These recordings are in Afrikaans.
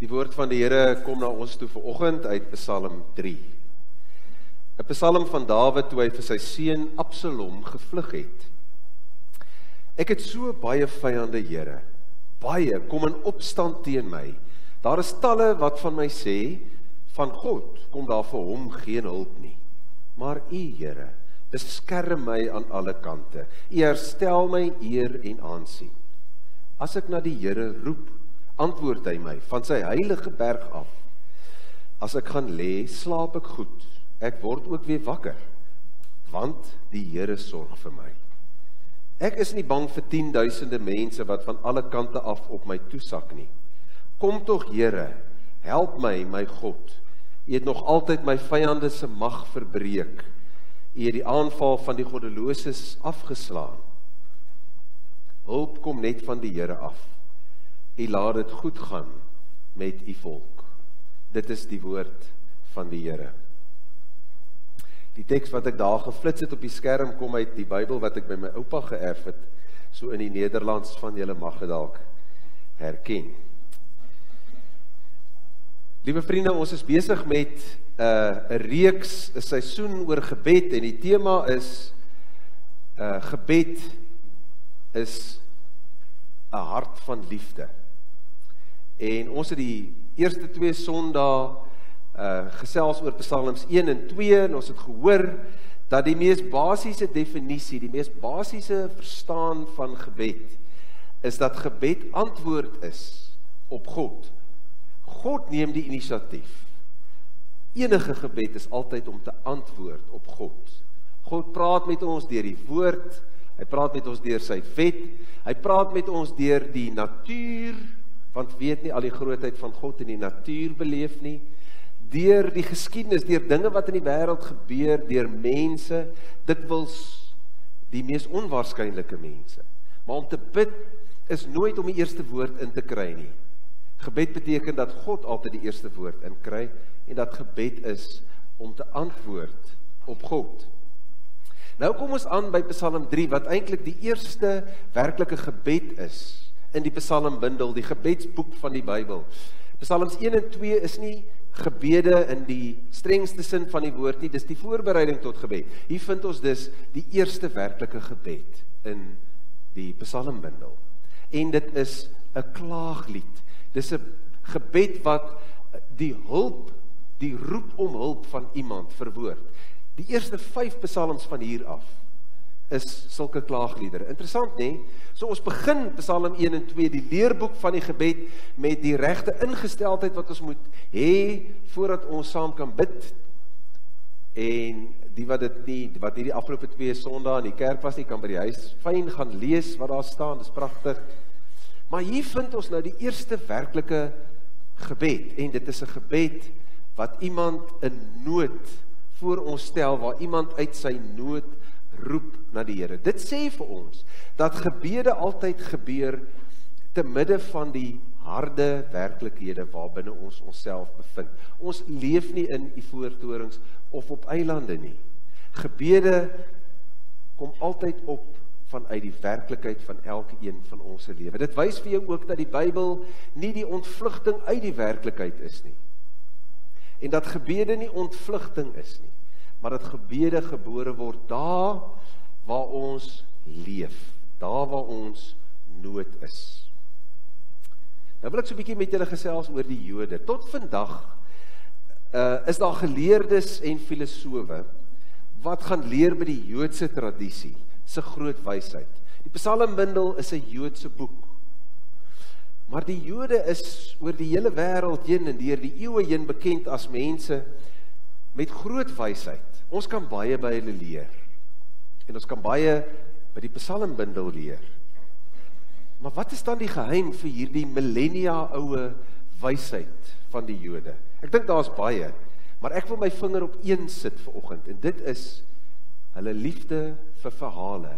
Die woord van die Here kom na ons toe vanoggend uit Psalm 3. 'n Psalm van Dawid toe hy vir sy seun Absalom gevlug het. Ek het so baie vyande, Here. Baie kom in opstand teen my. Daar is talle wat van my sê, van God kom daar vir hom geen hulp nie. Maar U, Here, beskerm my aan alle kante. U herstel my eer en aansien. As ek na die Here roep, antwoord hy my van sy heilige berg af. As ek gaan lê, slaap ek goed. Ek word ook weer wakker, want die Here sorg vir my. Ek is nie bang vir 10.000 mense wat van alle kante af op my toesak nie. Kom tog, Here, help my, my God. U het nog altyd my vyande se mag verbreek. U het die aanval van die goddeloses afgeslaan. Hulp kom net van die Here af. U laat dit goed gaan met U volk. Dit is die woord van die Here. Die teks wat ek daar geflits het op die skerm kom uit die Bybel wat ek by my oupa geërf het, so in die Nederlands van julle mag het dalk herken. Liewe vriende, ons is besig met 'n reeks, 'n seisoen oor gebed en die tema is gebed is 'n hart van liefde. En ons het die eerste 2 Sondae gesels oor Psalms 1 en 2 en ons het gehoor dat die mees basiese definisie, die mees basiese verstaan van gebed is dat gebed antwoord is op God. God neem die inisiatief. Enige gebed is altyd om te antwoord op God. God praat met ons deur die woord, hy praat met ons deur sy wet, hy praat met ons deur die natuur, want weet nie al die grootheid van God in die natuur beleef nie, deur die geskiedenis, deur dinge wat in die wêreld gebeur, deur mense, dikwels die mees onwaarskynlike mense. Maar om te bid is nooit om die eerste woord in te kry nie. Gebed beteken dat God altyd die eerste woord inkry, en dat gebed is om te antwoord op God. Nou kom ons aan by Psalm 3, wat eintlik die eerste werklike gebed is, in die psalmbundel, die gebedsboek van die Bybel. Psalms 1 en 2 is nie gebede in die strengste sin van die woord nie, dis die voorbereiding tot gebed. Hier vind ons dus die eerste werklike gebed in die psalmbundel. En dit is 'n klaaglied. Dis 'n gebed wat die roep om hulp van iemand verwoord. Die eerste 5 psalms van hier af is sulke klaagliedere. Interessant, nee? So ons begin Psalm 1 en 2, die leerboek van die gebed, met die regte ingesteldheid wat ons moet hê voordat ons saam kan bid. En die wat nie die afgelope 2 Sondae in die kerk was nie, kan by die huis fyn gaan lees wat daar staan, dis pragtig. Maar hier vind ons nou die eerste werklike gebed, en dit is 'n gebed wat iemand in nood voor ons stel, waar iemand uit sy nood roep na die Here. Dit sê vir ons, dat gebede altyd gebeur te midde van die harde werklikhede waarbinne ons onsself bevind. Ons leef nie in ivoortorings of op eilande nie. Gebede kom altyd op vanuit die werklikheid van elke een van ons se lewe. Dit wys vir jou ook dat die Bybel nie die ontvlugting uit die werklikheid is nie. En dat gebede nie ontvlugting is nie, maar dat gebede gebore word daar waar ons leef, daar waar ons nood is. Nou wil ek so 'n bietjie met julle gesels oor die Jode. Tot vandag is daar geleerdes en filosowe wat gaan leer by die Joodse tradisie se groot wysheid. Die Psalmbundel is 'n Joodse boek. Maar die Jode is oor die hele wêreld heen en deur die eeue heen bekend as mense met groot wysheid. Ons kan baie by hulle leer. En ons kan baie by die Psalmbundel leer. Maar wat is dan die geheim vir hierdie millennia oue wysheid van die Jode? Ek dink daar's baie, maar ek wil my vinger op een sit vanoggend, en dit is hulle liefde vir verhale.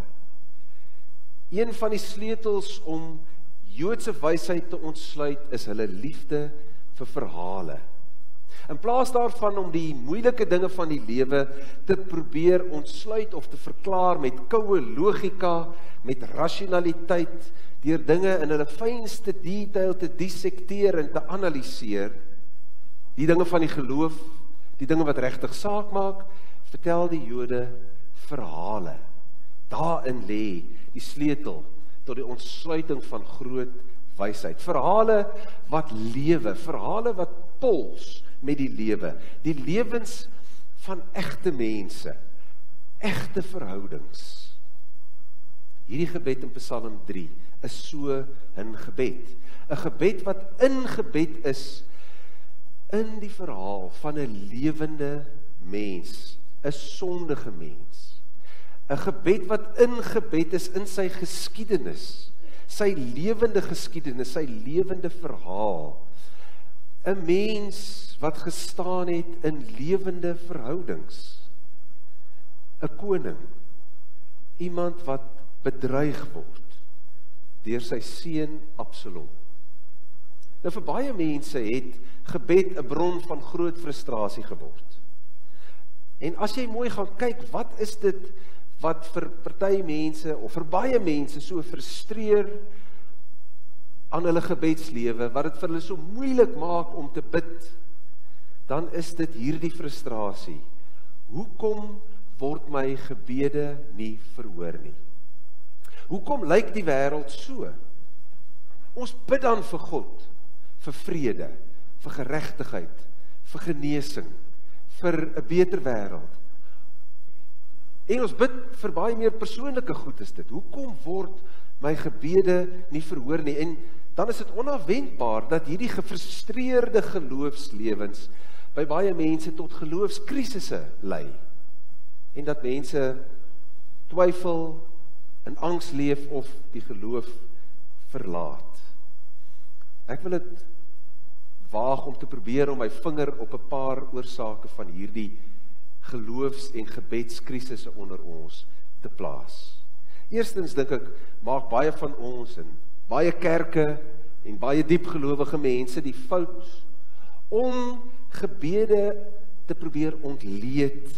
Een van die sleutels om Joodse wysheid te ontsluit is hulle liefde vir verhale. In plaas daarvan om die moeilike dinge van die lewe te probeer ontsluit of te verklaar met koue logika, met rationaliteit, deur dinge in hulle fynste detail te dissekteer en te analiseer, die dinge van die geloof, die dinge wat regtig saak maak, vertel die Jode verhale. Daarin lê die sleutel tot die ontsluiting van groot wysheid. Verhale wat lewe, verhale wat pols met die lewe, die lewens van egte mense, egte verhoudings. Hierdie gebed in Psalm 3 is so 'n gebed. 'n Gebed wat ingebed is in die verhaal van 'n lewende mens, 'n sondige mens. 'n Gebed wat ingebed is in sy geskiedenis, sy lewende geskiedenis, sy lewende verhaal. 'n Mens wat gestaan het in lewende verhoudings. 'n Koning, iemand wat bedreig word deur sy seun Absalom. Nou vir baie mense het gebed 'n bron van groot frustrasie geword. En as jy mooi gaan kyk, wat is dit wat vir party mense of vir baie mense so frustreer aan hulle gebedslewe, wat dit vir hulle so moeilik maak om te bid, dan is dit hierdie frustrasie. Hoekom word my gebede nie verhoor nie? Hoekom lyk die wêreld so? Ons bid dan vir God, vir vrede, vir geregtigheid, vir genesing, vir 'n beter wêreld. En ons bid vir baie meer persoonlike goed is dit. Hoekom word my gebede nie verhoor nie? En dan is dit onafwendbaar dat hierdie gefrustreerde geloofslewens by baie mense tot geloofskrisisse lei. En dat mense twyfel, in angs leef of die geloof verlaat. Ek wil dit waag om te probeer om my vinger op 'n paar oorsake van hierdie geloofs- en gebedskrisisse onder ons te plaas. Eerstens dink ek, maak baie van ons en baie kerke en baie diepgelowige mense die fout om gebede te probeer ontleed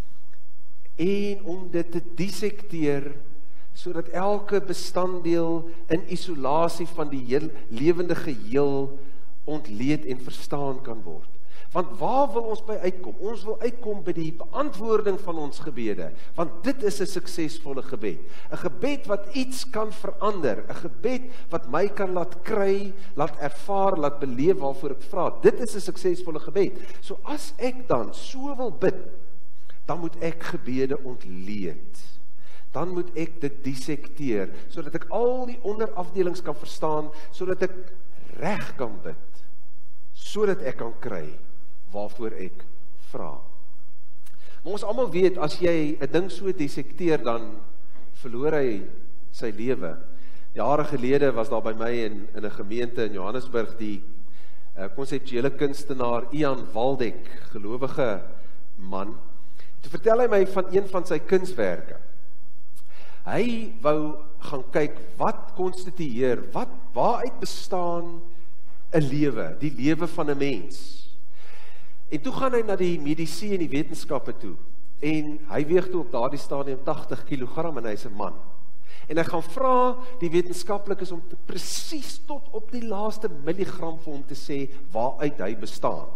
en om dit te dissekteer sodat elke bestanddeel in isolasie van die lewende geheel ontleed en verstaan kan word. Want waar wil ons by uitkom? Ons wil uitkom by die beantwoording van ons gebede, want dit is 'n suksesvolle gebed. 'n Gebed wat iets kan verander, 'n gebed wat my kan laat kry, laat ervaar, laat beleef waarvoor ek vra. Dit is 'n suksesvolle gebed. So as ek dan so wil bid, dan moet ek gebede ontleed. Dan moet ek dit dissekteer, sodat ek al die onderafdelings kan verstaan, sodat ek reg kan bid, sodat ek kan kry waarvoor ek vra. Maar ons almal weet, as jy 'n ding so dissekteer, dan verloor hy sy lewe. Jare gelede was daar by my in 'n gemeente in Johannesburg die konseptuele kunstenaar Ian Waldeck, gelowige man. Toe vertel hy my van een van sy kunswerke. Hy wou gaan kyk wat konstitueer, waaruit bestaan 'n lewe, die lewe van 'n mens. En toe gaan hy na die medisy en die wetenskappe toe. En hy weeg toe op daardie stadium 80 kg en hy's 'n man. En hy gaan vra die wetenskaplikes om presies tot op die laaste milligram vir hom te sê waaruit hy bestaan.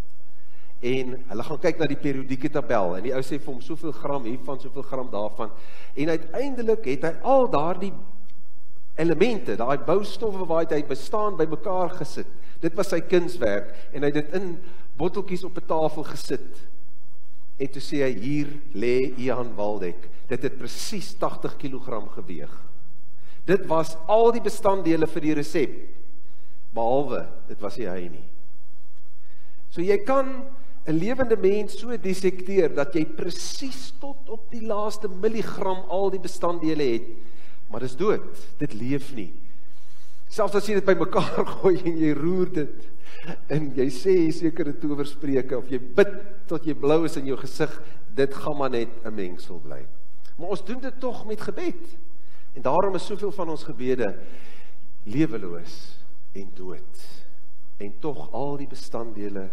En hulle gaan kyk na die periodieke tabel, en die ou sê vir hom soveel gram hiervan, soveel gram daarvan, en uiteindelik het hy al daardie elemente, daai boustowwe waaruit hy bestaan, by mekaar gesit. Dit was sy kunswerk, en hy het dit in botteltjies op 'n tafel gesit, en toe sê hy, hier lê Ian Waldeck, dit het presies 80 kg geweeg. Dit was al die bestanddele vir die resep, behalwe, dit was nie hy nie. So jy kan 'n lewende mens so dissekteer, dat jy presies tot op die laaste milligram al die bestanddele het, maar dis dood, dit leef nie. Selfs as jy dit by mekaar gooi en jy roer dit, en jy sê sekere towerspreuke, of jy bid tot jy blou is in jou gesig, dit gaan maar net 'n mengsel bly. Maar ons doen dit tog met gebed, en daarom is soveel van ons gebede leweloos en dood, en tog al die bestanddele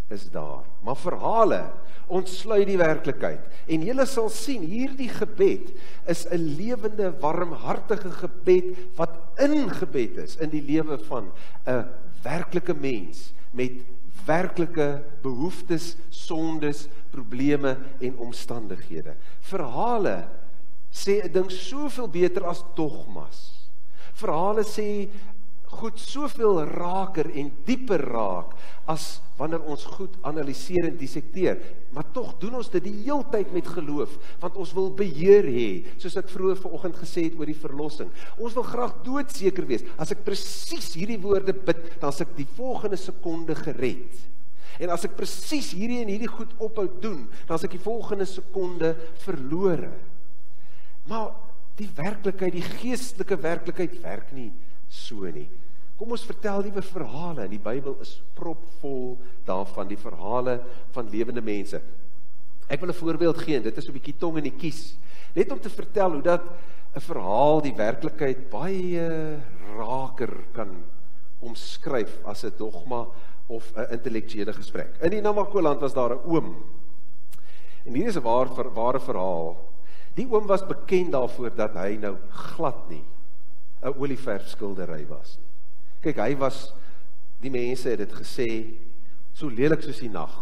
is daar. Maar verhale ontsluit die werklikheid. En julle sal sien, hierdie gebed is 'n lewende, warmhartige gebed wat ingebed is in die lewe van 'n werklike mens met werklike behoeftes, sondes, probleme en omstandighede. Verhale sê 'n ding soveel beter as dogmas. Verhale sê goed soveel raker en dieper raak as wanneer ons goed analiseer en dissekteer. Maar tog doen ons dit die heeltyd met geloof, want ons wil beheer hê, soos ek vroeër vanoggend gesê het oor die verlossing. Ons wil graag doodseker wees. As ek presies hierdie woorde bid, dan is ek die volgende sekonde gered. En as ek presies hierdie en hierdie goed ophou doen, dan is ek die volgende sekonde verlore. Maar die werklikheid, die geestelike werklikheid werk nie so nie. Kom ons vertel liewe verhale, en die Bybel is propvol daarvan, die verhale van lewende mense. Ek wil 'n voorbeeld gee, en dit is 'n bietjie tong in die kies, net om te vertel hoe dat 'n verhaal die werklikheid baie raker kan omskryf as 'n dogma of 'n intellektuele gesprek. In die Namakoland was daar 'n oom, en hier is 'n ware verhaal. Die oom was bekend daarvoor dat hy nou glad nie 'n olieverfskildery was nie. Kyk, hy was, die mense het dit gesê, so lelik soos die nag.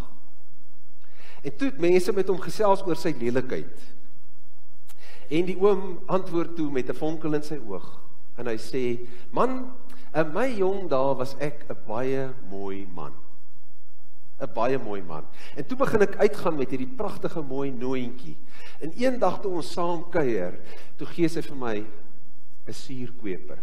En toe het mense met hom gesels oor sy lelikheid. En die oom antwoord toe met 'n vonkel in sy oog. En hy sê, man, in my jong dae was ek 'n baie mooi man. 'n baie mooi man. En toe begin ek uitgaan met hierdie pragtige mooi nooientjie. En eendag toe ons saam kuier, toe gee sy vir my 'n suurkweper.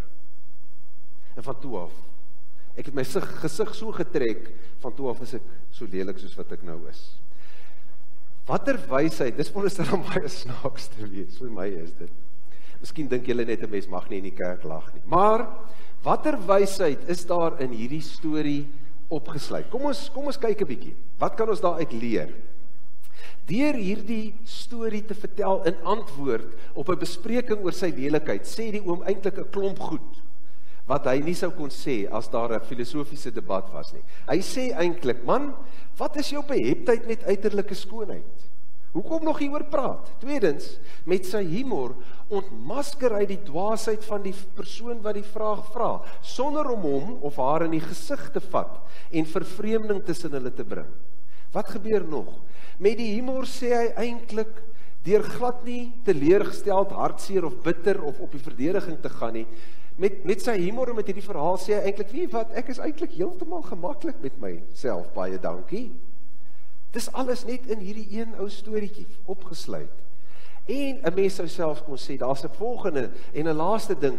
En van toe af, ek het my gesig so getrek, van toe af is ek so lelik soos wat ek nou is. Watter wysheid, dis veronderstel om baie snaaks te wees, vir my is dit. Miskien dink julle net 'n mens mag nie in die kerk lag nie. Maar, watter wysheid is daar in hierdie storie opgesluit? Kom ons kyk 'n bietjie. Wat kan ons daaruit leer? Deur hierdie storie te vertel in antwoord op 'n bespreking oor sy lelikheid, sê die oom eintlik 'n klomp goed, wat hy nie sou kon sê as daar 'n filosofiese debat was nie. Hy sê eintlik, man, wat is jou beheptheid met uiterlike skoonheid? Hoekom nog hieroor praat? Tweedens, met sy humor ontmasker hy die dwaasheid van die persoon wat die vraag vra, sonder om hom of haar in die gesig te vat en vervreemding tussen hulle te bring. Wat gebeur nog? Met die humor sê hy eintlik, deur glad nie teleurgesteld, hartseer of bitter of op die verdediging te gaan nie, met sy humor en met hierdie verhaal sê hy eintlik, wie wat, ek is eintlik heeltemal gemaklik met myself, baie dankie. Dis alles net in hierdie een ou storieetjie opgesluit. En 'n mens sou self kon sê, daar's 'n volgende en 'n laaste ding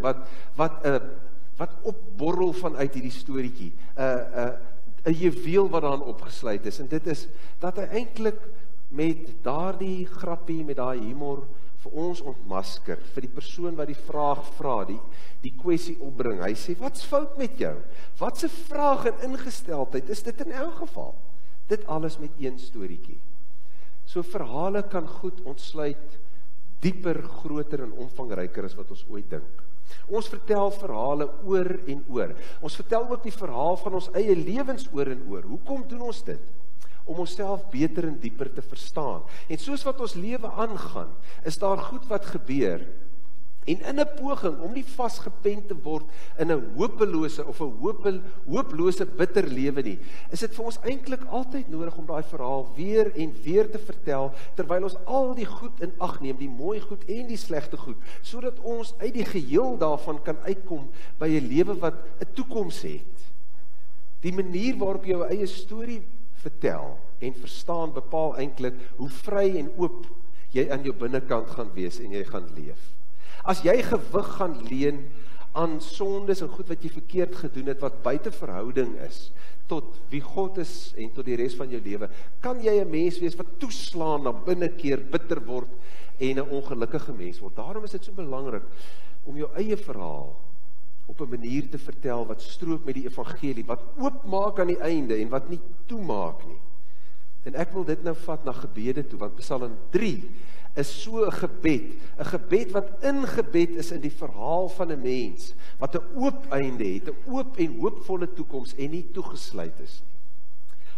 wat opborrel vanuit hierdie storieetjie, 'n juweel wat daarin opgesluit is, en dit is dat hy eintlik met daardie grappie, met daai humor vir ons ontmasker, vir die persoon wat die vraag vra, die kwessie opbring. Hy sê, wat's fout met jou? Watse vraag en ingesteldheid is dit in elk geval? Dit alles met een storieetjie. So verhale kan goed ontsluit, dieper, groter en omvangryker as wat ons ooit dink. Ons vertel verhale oor en oor. Ons vertel ook die verhaal van ons eie lewens oor en oor. Hoekom doen ons dit? Om onsself beter en dieper te verstaan. En soos wat ons lewe aangaan, is daar goed wat gebeur. En in 'n poging om nie vasgepen te word in 'n hopelose of 'n hooplose bitter lewe nie, is dit vir ons eintlik altyd nodig om daai verhaal weer en weer te vertel, terwyl ons al die goed in ag neem, die mooi goed en die slegte goed, sodat ons uit die geheel daarvan kan uitkom by 'n lewe wat 'n toekoms het. Die manier waarop jy jou eie storie vertel en verstaan bepaal eintlik hoe vry en oop jy aan jou binnekant gaan wees en jy gaan leef. As jy gewig gaan leen aan sondes en goed wat jy verkeerd gedoen het, wat buite verhouding is, tot wie God is en tot die res van jou lewe, kan jy 'n mens wees wat toeslaan, na binne keer, bitter word en 'n ongelukkige mens word. Daarom is dit so belangrik om jou eie verhaal op 'n manier te vertel wat strook met die evangelie, wat oopmaak aan die einde en wat nie toemaak nie. En ek wil dit nou vat na gebede toe, want Psalm 3 is so 'n gebed wat ingebed is in die verhaal van 'n mens, wat 'n oop einde het, 'n oop en hoopvolle toekoms en nie toegesluit is nie.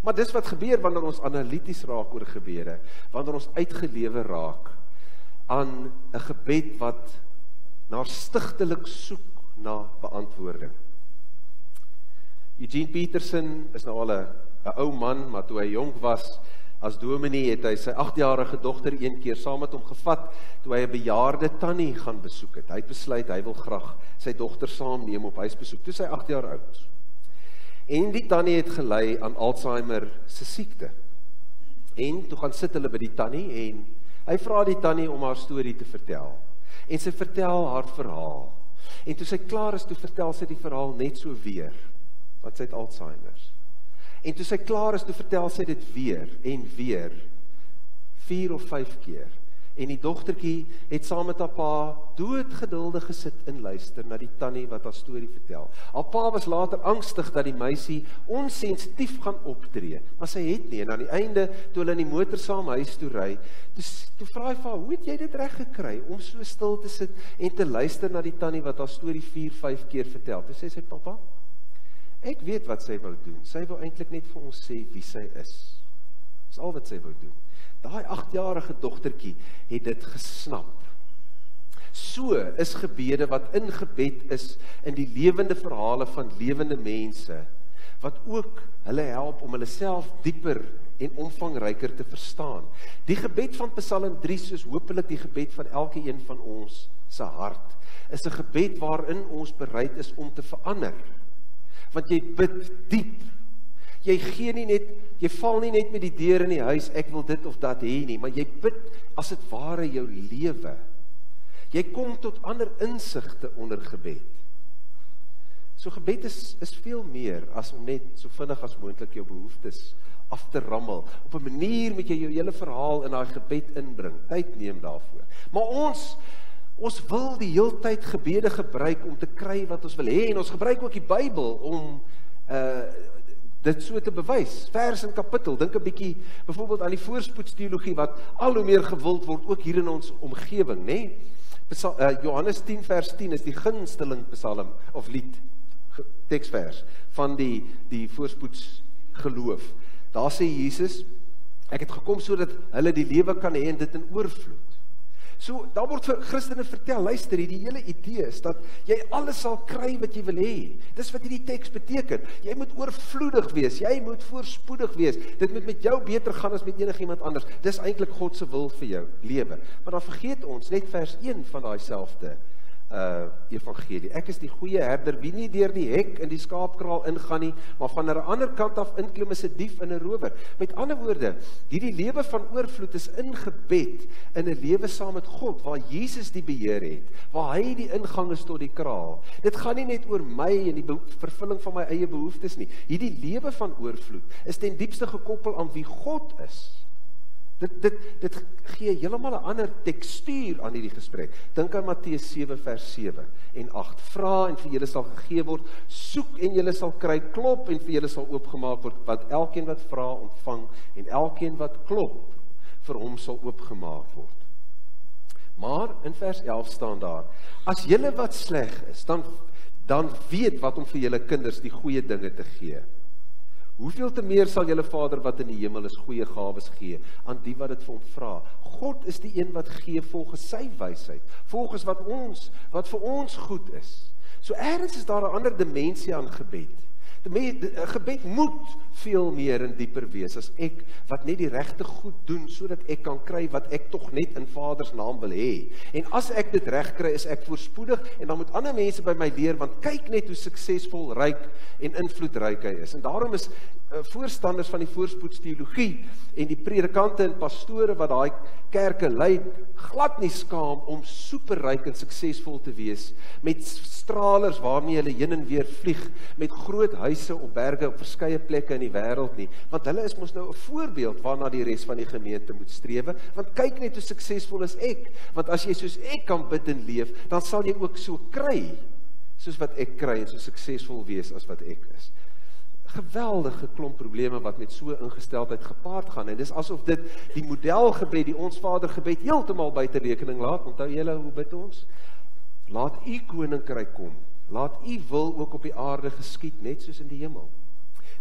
Maar dis wat gebeur wanneer ons analities raak oor gebeure, wanneer ons uitgelewe raak aan 'n gebed wat na stigtelik soek na beantwoording. Eugene Peterson is nou al 'n ou man, maar toe hy jonk was, as dominee het hy sy 8-jarige dogter een keer saam met hom gevat, toe hy 'n bejaarde tannie gaan besoek het. Hy het besluit, hy wil graag sy dogter saamneem op huisbesoek, toe sy 8 jaar oud was. En die tannie het gelei aan Alzheimer se siekte. En toe gaan sit hulle by die tannie, en hy vra die tannie om haar storie te vertel. En sy vertel haar verhaal. En toe sy klaar is, toe vertel sy die verhaal net so weer, want sy het Alzheimer. En toe sy klaar is, toe vertel sy dit weer en weer, 4 of 5 keer. En die dogtertjie het saam met haar pa doodgeduldig gesit en luister na die tannie wat haar storie vertel. Haar pa was later angstig dat die meisie onsensitief gaan optree, maar sy het nie. En aan die einde, toe hulle in die motor saam huis toe ry, toe vra hy vir haar, hoe het jy dit reg gekry om so stil te sit en te luister na die tannie wat haar storie 4, 5 keer vertel? Toe sê sy, papa, ek weet wat sy wou doen. Sy wou eintlik net vir ons sê wie sy is. Dis al wat sy wou doen. Daai 8-jarige dogtertjie het dit gesnap. So is gebede wat in gebed is in die lewende verhale van lewende mense, wat ook hulle help om hulle self dieper en omvangryker te verstaan. Die gebed van Psalm 3, soos hopelik die gebed van elke een van ons se hart, is 'n gebed waarin ons bereid is om te verander. Want jy bid diep. Jy gee nie net, jy val nie net met die deur in die huis, ek wil dit of dat hê nie, maar jy bid as dit ware jou lewe. Jy kom tot ander insigte onder gebed. So gebed is veel meer as om net so vinnig as moontlik jou behoeftes af te rammel. Op 'n manier moet jy jou hele verhaal in daai gebed inbring. Tyd neem daarvoor. Maar ons wil die heeltyd gebede gebruik om te kry wat ons wil hê, en ons gebruik ook die Bybel om dit so te bewys. Vers en kapittel, dink 'n bietjie byvoorbeeld aan die voorspoedsteologie wat al hoe meer gewild word ook hier in ons omgewing, né? Johannes 10 vers 10 is die gunsteling psalm of lied, teksvers van die voorspoedsgeloof. Daar sê Jesus, ek het gekom sodat hulle die lewe kan hê en dit in oorvloed. So, daar word vir Christene vertel, luister, die hele idee is dat jy alles sal kry wat jy wil hê. Dis wat hierdie teks beteken. Jy moet oorvloedig wees, jy moet voorspoedig wees. Dit moet met jou beter gaan as met enigiemand anders. Dis eintlik God se wil vir jou lewe. Maar dan vergeet ons net vers 1 van daai selfde evangelie. Ek is die goeie herder, wie nie deur die hek in die skaapkraal ingaan nie, maar van 'n ander kant af inklim is 'n dief en 'n rower. Met ander woorde, hierdie lewe van oorvloed is ingebed in 'n lewe saam met God, waar Jesus die beheer het, waar hy die ingang is tot die kraal. Dit gaan nie net oor my en die vervulling van my eie behoeftes nie. Hierdie lewe van oorvloed is ten diepste gekoppel aan wie God is. Dit gee heeltemal 'n ander tekstuur aan hierdie gesprek. Dink aan Matteus 7 vers 7 en 8. Vra en vir julle sal gegee word, soek en julle sal kry, klop en vir julle sal oopgemaak word, want elkeen wat vra ontvang en elkeen wat klop vir hom sal oopgemaak word. Maar in vers 11 staan daar, as julle wat sleg is, dan weet wat om vir julle kinders die goeie dinge te gee. Hoeveel te meer sal julle Vader wat in die hemel is goeie gawes gee aan die wat dit vir hom vra. God is die een wat gee volgens sy wysheid, volgens wat vir ons goed is. So ergens is daar 'n ander dimensie aan gebed. Gebed moet veel meer en dieper wees as ek wat net die regte goed doen sodat ek kan kry wat ek tog net in Vader se naam wil hê. En as ek dit reg kry, is ek voorspoedig en dan moet ander mense by my leer, want kyk net hoe suksesvol, ryk en invloedryk hy is. En daarom is voorstanders van die voorspoedsteologie en die predikante en pastore wat daai kerke lei, glad nie skaam om superryk en suksesvol te wees, met stralers waarmee hulle heen en weer vlieg, met groot huise op berge op verskeie plekke in die wêreld nie, want hulle is mos nou 'n voorbeeld waarna die res van die gemeente moet strewe, want kyk net hoe suksesvol is ek, want as jy soos ek kan bid en leef, dan sal jy ook so kry, soos wat ek kry en so suksesvol wees as wat ek is. Geweldige klomp probleme wat met so ingesteldheid gepaard gaan, en dis asof dit die modelgebed, die ons Vader gebed, heeltemal buite rekening laat. Onthou julle hoe bid ons? Laat u koninkryk kom, laat u wil ook op die aarde geskied, net soos in die hemel.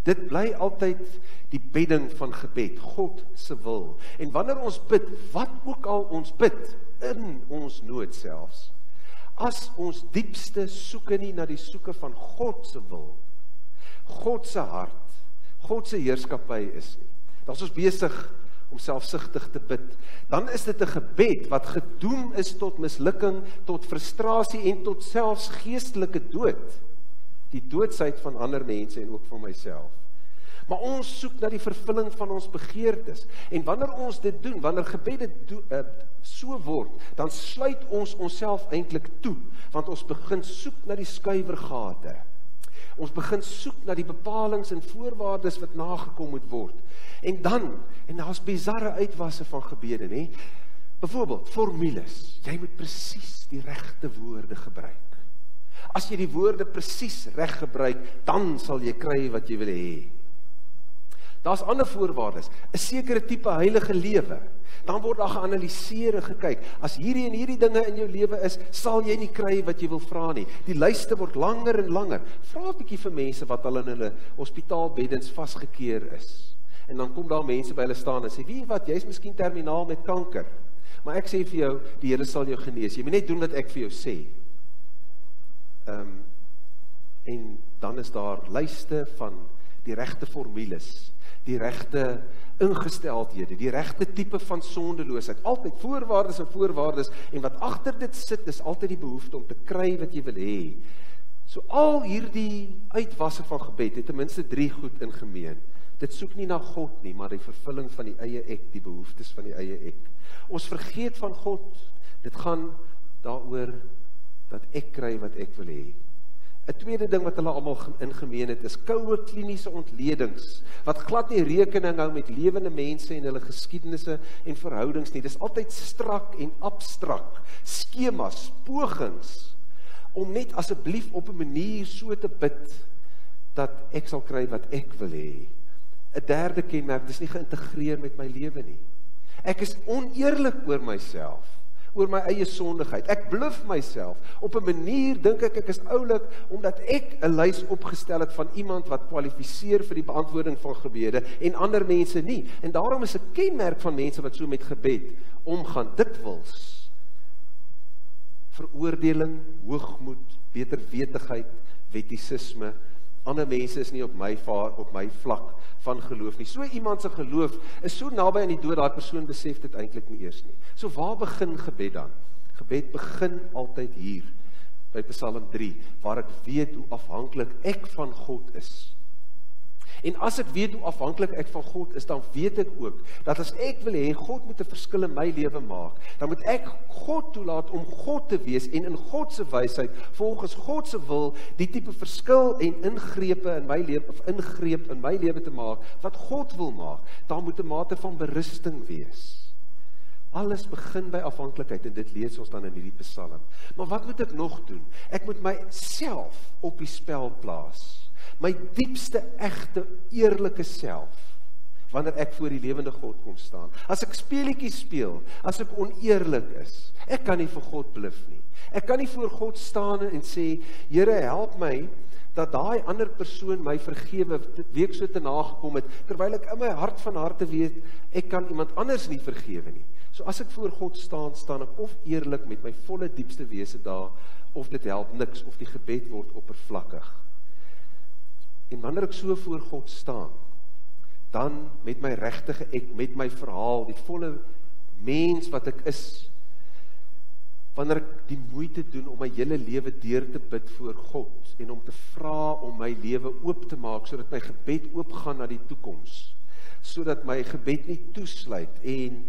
Dit bly altyd die bedding van gebed, God se wil. En wanneer ons bid, wat ook al ons bid, in ons nood selfs, as ons diepste soeke nie na die soeke van God se wil, God se hart, God se heerskappy is nie, dan is ons besig om selfsugtig te bid, dan is dit 'n gebed wat gedoem is tot mislukking, tot frustrasie en tot selfs geestelike dood, die doodsheid van ander mense en ook van myself. Maar ons soek na die vervulling van ons begeertes, en wanneer ons dit doen, wanneer gebede so word, dan sluit ons onsself eintlik toe, want ons begin soek na die skuiwergate. Ons begin soek na die bepalings en voorwaardes wat nagekom moet word. En daar's bizarre uitwasse van gebede, né? Byvoorbeeld, formules. Jy moet presies die regte woorde gebruik. As jy die woorde presies reg gebruik, dan sal jy kry wat jy wil hê. Daar's ander voorwaardes, 'n sekere tipe heilige lewe. Dan word daar geanalyseer en gekyk, as hierdie en hierdie dinge in jou lewe is, sal jy nie kry wat jy wil vra nie. Die lyste word langer en langer. Vra 'n bietjie vir mense wat al in hulle hospitaalbeddens vasgekeer is. En dan kom daar mense by hulle staan en sê, weet jy wat, jy is miskien terminaal met kanker. Maar ek sê vir jou, die Here sal jou genees. Jy moet net doen wat ek vir jou sê. En dan is daar lyste van die regte formules, die regte ingesteldhede, die regte tipe van sondeloosheid, altyd voorwaardes en voorwaardes, en wat agter dit sit, is altyd die behoefte om te kry wat jy wil hê. So al hierdie uitwasse van gebed, het ten minste 3 goed in gemeen. Dit soek nie na God nie, maar die vervulling van die eie ek, die behoeftes van die eie ek. Ons vergeet van God, dit gaan daaroor dat ek kry wat ek wil hê. 'n tweede ding wat hulle almal in gemeen het, is koue kliniese ontledings, wat glad nie rekening hou met lewende mense en hulle geskiedenisse en verhoudings nie. Dis altyd strak en abstrak, skemas, pogings, om net asseblief op 'n manier so te bid, dat ek sal kry wat ek wil hê. 'n derde kenmerk, dis nie geïntegreer met my lewe nie. Ek is oneerlik oor myself, oor my eie sondigheid. Ek bluf myself. Op 'n manier dink ek is oulik, omdat ek 'n lys opgestel het van iemand wat kwalifiseer vir die beantwoording van gebede, en ander mense nie. En daarom is 'n kenmerk van mense wat so met gebed omgaan, dikwels veroordeling, hoogmoed, beterwetigheid, wettisisme. Ander mense is nie op my vlak van geloof nie. So iemand se geloof is so naby aan die dood, daai persoon besef dit eintlik nie eers nie. So waar begin gebed dan? Gebed begin altyd hier, by Psalm 3, waar ek weet hoe afhanklik ek van God is. En as ek weet hoe afhanklik ek van God is, dan weet ek ook, dat as ek wil hê, God moet 'n verskil in my lewe maak, dan moet ek God toelaat om God te wees, en in God se wysheid, volgens God se wil, die tipe verskil en ingreep in my lewe te maak, wat God wil maak. Daar moet 'n mate van berusting wees. Alles begin by afhanklikheid, en dit lees ons dan in hierdie Psalm. Maar wat moet ek nog doen? Ek moet myself op die spel plaas. My diepste, egte, eerlike self, wanneer ek voor die lewende God kom staan. As ek speletjies speel, as ek oneerlik is, ek kan nie vir God bluf nie. Ek kan nie voor God staan en sê, Here, help my, dat daai ander persoon my vergewe, week so te nagekom het, terwyl ek in my hart van harte weet, ek kan iemand anders nie vergewe nie. So as ek voor God staan, staan ek of eerlik met my volle diepste wese daar, of dit help niks, of die gebed word oppervlakkig. En wanneer ek so voor God staan, dan met my regtige ek, met my verhaal, die volle mens wat ek is, wanneer ek die moeite doen om my hele lewe deur te bid voor God, en om te vra om my lewe oop te maak, sodat my gebed oopgaan na die toekoms, sodat my gebed nie toesluit, en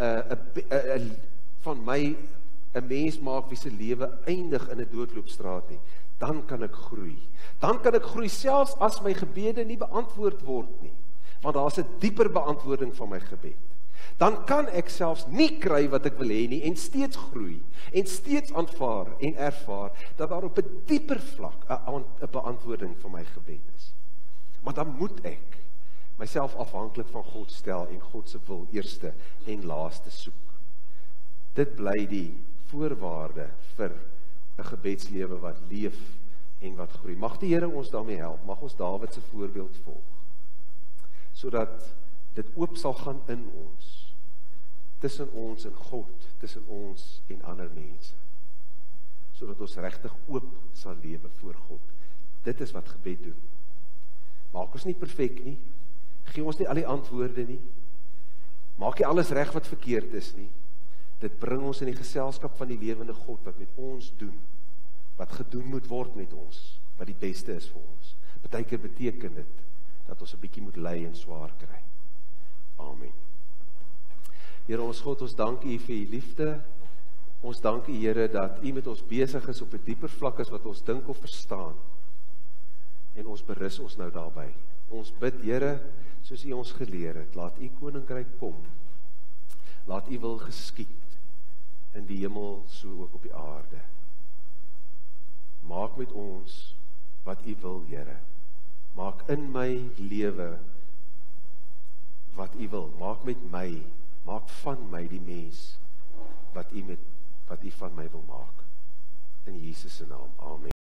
van my 'n mens maak wie se lewe eindig in 'n doodloopstraat nie, dan kan ek groei. Dan kan ek groei selfs as my gebede nie beantwoord word nie, want daar is 'n dieper beantwoording van my gebed. Dan kan ek selfs nie kry wat ek wil hê nie, en steeds groei, en steeds aanvaar en ervaar, dat daar op 'n dieper vlak 'n beantwoording van my gebed is. Maar dan moet ek myself afhanklik van God stel, en God se wil eerste en laaste soek. Dit bly die voorwaarde vir 'n gebedslewe wat leef en wat groei. Mag die Here ons daarmee help, mag ons Dawid se voorbeeld volg. sodat dit oop sal gaan in ons, tussen ons en God, tussen ons en ander mense, sodat ons regtig oop sal lewe voor God. Dit is wat gebed doen. Maak ons nie perfek nie, gee ons nie al die antwoorde nie, maak nie alles reg wat verkeerd is nie, dit bring ons in die geselskap van die lewende God, wat met ons doen, wat gedoen moet word met ons, wat die beste is vir ons. Partykeer beteken dit, dat ons 'n bietjie moet ly en swaar kry. Amen. Here ons God, ons dank U vir U liefde, ons dank U Here, dat U met ons besig is op 'n dieper vlak as wat ons dink of verstaan, en ons berus ons nou daarby. Ons bid Here, soos U ons geleer het, laat U koninkryk kom, laat U wil geskied, in die hemel so ook op die aarde. Maak met ons wat U wil, Here. Maak in my lewe wat U wil. Maak met my, maak van my die mens wat U van my wil maak. In Jesus se naam. Amen.